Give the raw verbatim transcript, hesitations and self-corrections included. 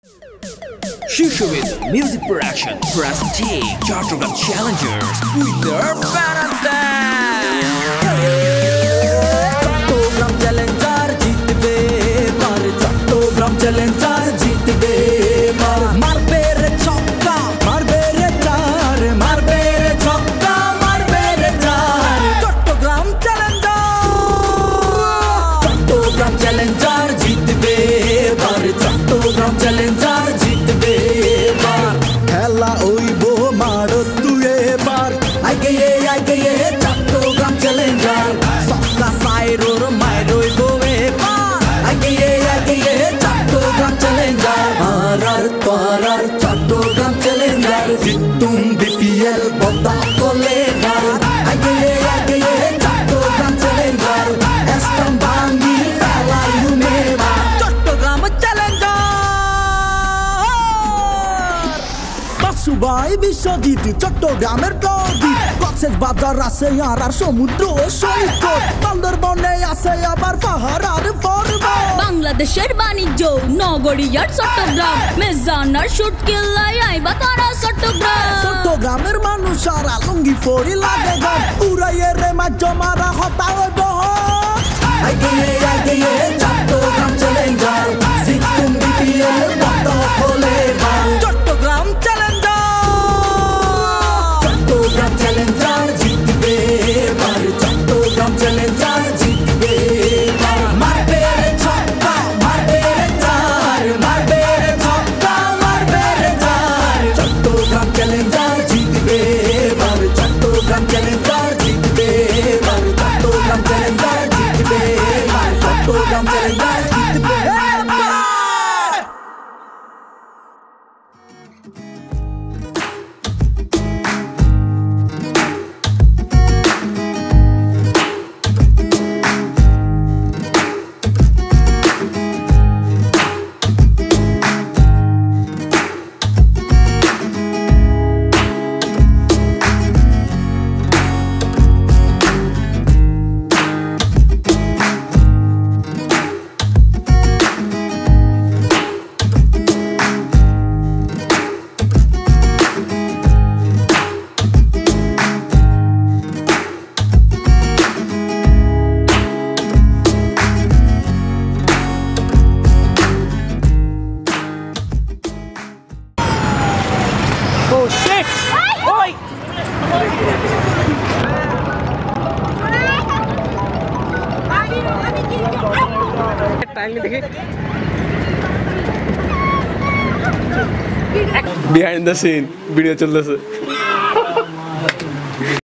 Shishaway Music Production presenting Chattogram Challengers with their Valentine. Chattogram Challenger jeetbe mar, Chattogram Challenger jeetbe mar. Marbe re chokka, marbe re char, marbe re chokka, marbe re char. Chattogram Challenger, Chattogram Challenger jeetbe mar, Chattogram Challenger. খেলা ওইব মারো তুই এবার আগে আগে Chattogram Challenger সক্কা সাইরোর মাইরইব এবার আগে আগে চট্টগ্রাম চ্যালেঞ্জার আর তোরার চট্টগ্রাম চ্যালেঞ্জার জিতুম বিপিএল বদা কোলে আগে আগে চট্টগ্রাম চ্যালেঞ্জার এস্টন বাঙ্গি ফেলাই হুমেবা চট্টগ্রাম চ্যালেঞ্জার সুবাই বিশ্বজিৎ চট্টগ্রামের প্রদীপ কক্সেস বাজার আছে আর আর সমুদ্র সৈকত বান্দরবনে আছে আবার পাহাড় আর পর্বত বাংলাদেশের বাণিজ্য নগরীয়ার চট্টগ্রাম মেজানার শুটকিল্লায় আইবা তারা চট্টগ্রাম চট্টগ্রামের মানুষ আর লুঙ্গি পরি লাগে গান উড়াইয়ে রে মাঝ মারা হতা হইব আগে আগে চট্টগ্রাম চ্যালেঞ্জার জিতুম বিপিএল বড় হলে বাল চট্টগ্রাম চ্যালেঞ্জার চট্টগ্রাম চ্যালেঞ্জার জিতবে এবার চট্টগ্রাম চ্যালেঞ্জার জিতবে এবার মারবে রে ছক্কা মারবে রে চার মারবে রে ছক্কা মারবে রে চার চট্টগ্রাম চ্যালেঞ্জার জিতবে এবার চট্টগ্রাম চ্যালেঞ্জার জিতবে এবার চট্টগ্রাম চ্যালেঞ্জার জিতবে এবার চট্টগ্রাম চ্যালেঞ্জার জিতবে Oh shit! Oi! Behind the scene, video চলতেছে